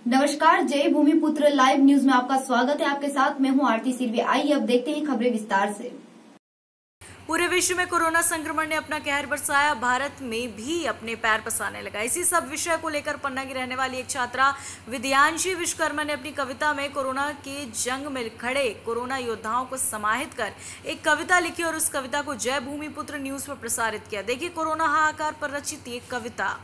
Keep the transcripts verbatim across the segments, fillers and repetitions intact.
नमस्कार, जय भूमिपुत्र live news में आपका स्वागत है। आपके साथ मैं हूं आरती सिरवी। आइए अब देखते हैं खबरें विस्तार से। पूरे विश्व में कोरोना संक्रमण ने अपना कहर बरसाया, भारत में भी अपने पैर पसारने लगा। इसी सब विषय को लेकर पन्ना की रहने वाली एक छात्रा विद्यांशी विश्वकर्मा ने अपनी कविता में कोरोना के जंग में खड़े कोरोना योद्धाओं को समाहित कर एक कविता लिखी और उस कविता को जय भूमिपुत्र न्यूज पर प्रसारित किया। देखिए कोरोना हाहाकार पर रचित ये कविता।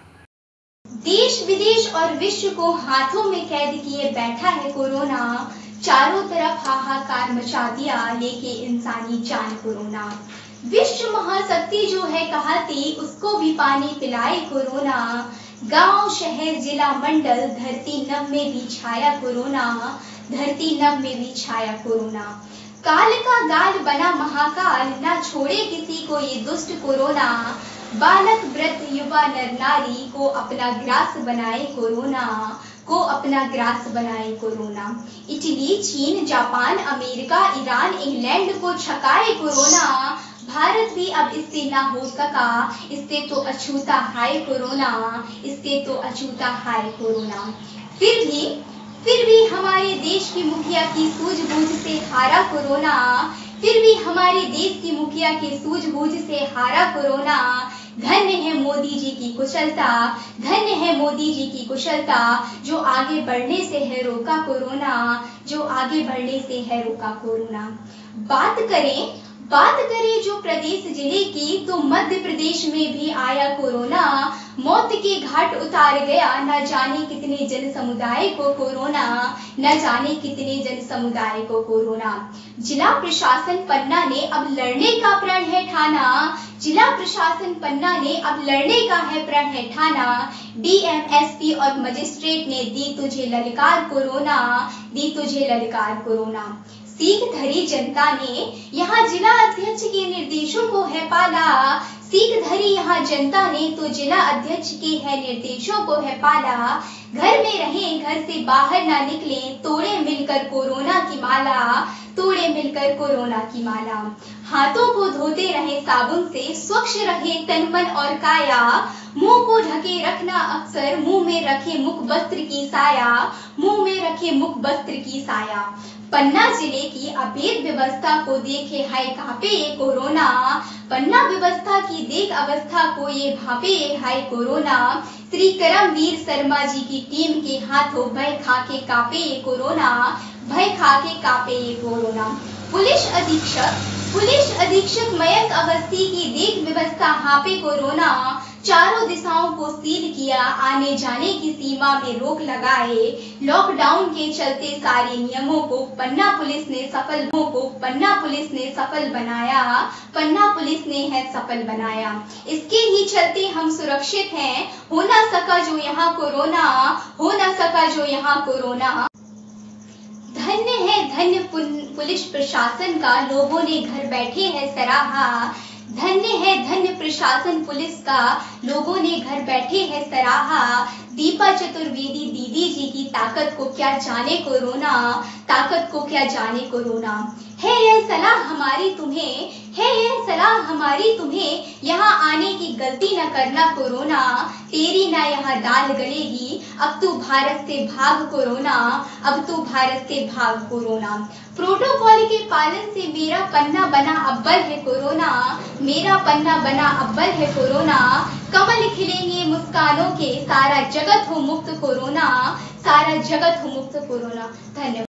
देश विदेश और विश्व को हाथों में कैद किए बैठा है कोरोना, चारों तरफ हाहाकार मचा दिया लेके इंसानी जान कोरोना। विश्व महाशक्ति जो है कहाती, उसको भी पानी पिलाए कोरोना। गांव शहर जिला मंडल धरती नभ में भी छाया कोरोना, धरती नभ में भी छाया कोरोना। काल का गाल बना महाकाल, ना छोड़े किसी को ये दुष्ट कोरोना। बालक वृद्ध युवा नर नारी को अपना ग्रास बनाए कोरोना, को अपना ग्रास बनाए कोरोना। इटली चीन जापान अमेरिका ईरान इंग्लैंड को छकाए कोरोना। भारत भी अब इससे ना हो सका, इससे तो अछूता हाय कोरोना, इससे तो अछूता हाय कोरोना। फिर भी फिर भी हमारे देश की मुखिया की सूझबूझ से हारा कोरोना, फिर भी हमारे देश की मुखिया के सूझबूझ से हारा कोरोना। धन्य है मोदी जी की कुशलता, धन्य है मोदी जी की कुशलता, जो आगे बढ़ने से है रोका कोरोना, जो आगे बढ़ने से है रोका कोरोना। बात करें बात करें जो प्रदेश जिले की, तो मध्य प्रदेश में भी आया कोरोना। मौत के घाट उतार गया न जाने कितने जन समुदाय को कोरोना, न जाने कितने जन समुदाय को कोरोना। जिला प्रशासन पन्ना ने अब लड़ने का प्रण है ठाना, जिला प्रशासन पन्ना ने अब लड़ने का है प्रण है ठाना। डीएम एसपी और मजिस्ट्रेट ने दी तुझे ललकार कोरोना, दी तुझे ललकार कोरोना। सीख धरी जनता ने यहाँ जिला अध्यक्ष के निर्देशों को है पाला, सीख धरी यहाँ जनता ने तो जिला अध्यक्ष के है निर्देशों को है पाला। घर में रहें घर से बाहर ना निकलें, तोड़े मिलकर कोरोना की माला, तोड़े मिलकर कोरोना की माला। हाथों को धोते रहे साबुन से, स्वच्छ रहे तन मन और काया। मुंह को ढके रखना अक्सर, मुंह में रखे मुख वस्त्र की साया, मुंह में रखे मुख वस्त्र की साया। पन्ना जिले की अभेद व्यवस्था को देखे हाय कांपे ये कोरोना, पन्ना व्यवस्था की देख अवस्था को ये भापे ये हाय कोरोना। श्री करमवीर शर्मा जी की टीम के हाथों भय खाके कांपे ये कोरोना, भय खाके कांपे ये कोरोना। पुलिस अधीक्षक पुलिस अधीक्षक मयंक अवस्थी की देख व्यवस्था हापे कोरोना। चारों दिशाओं को सील किया, आने जाने की सीमा में रोक लगाए। लॉकडाउन के चलते सारे नियमों को पन्ना पुलिस ने सफल को पन्ना पुलिस ने सफल बनाया, पन्ना पुलिस ने है सफल बनाया। इसके ही चलते हम सुरक्षित हैं, हो ना सका जो यहाँ कोरोना, हो ना सका जो यहाँ कोरोना। धन्य है धन्य पुलिस प्रशासन का, लोगों ने घर बैठे है सराहा। धन्य है धन्य प्रशासन पुलिस का, लोगों ने घर बैठे है सराहा। दीपा चतुर्वेदी दीदी जी की ताकत को क्या जाने कोरोना, ताकत को क्या जाने कोरोना। है यह सलाह हमारी तुम्हें, है यह सलाह हमारी तुम्हें, यहाँ आने की गलती न करना कोरोना। तेरी ना यहाँ दाल गलेगी, अब तू भारत से भाग कोरोना, अब तू भारत से भाग कोरोना। प्रोटोकॉल के पालन से मेरा पन्ना बना अव्वल है कोरोना, मेरा पन्ना बना अव्वल है कोरोना। कमल खिलेंगे मुस्कानों के, सारा जगत हो मुक्त कोरोना, सारा जगत हो मुक्त कोरोना। धन्यवाद।